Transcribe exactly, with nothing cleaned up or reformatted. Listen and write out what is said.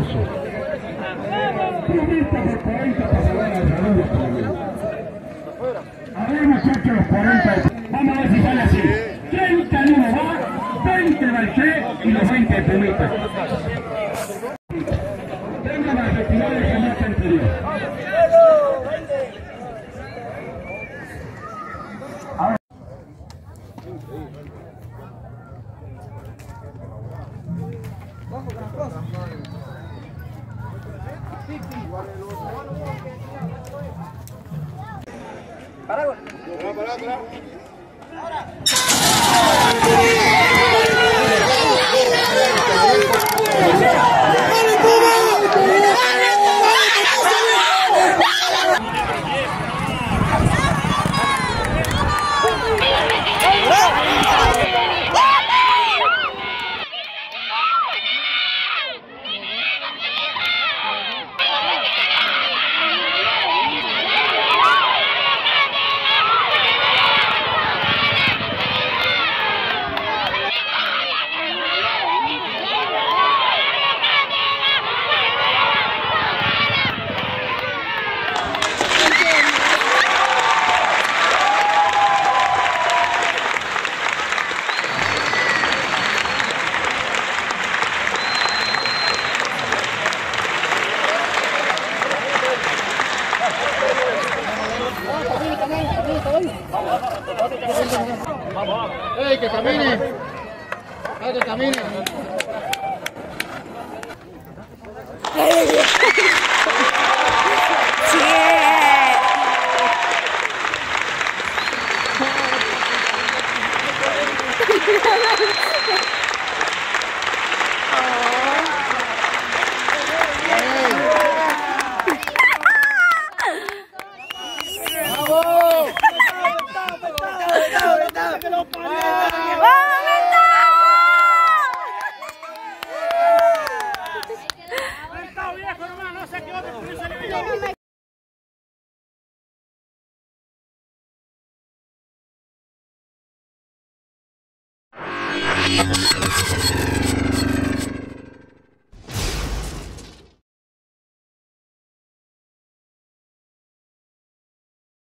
Alonso. Prometa por cuarenta para salvar al saludo por lo menos. Habremos hecho los cuarenta. Vamos a ver si sale así. treinta en uno va, veinte va el Che y los veinte de Pumita. Vengan a retirar el combate anterior. Para, para, para. ¡Ey, que camine! ¡Ay, que camine! Yeah.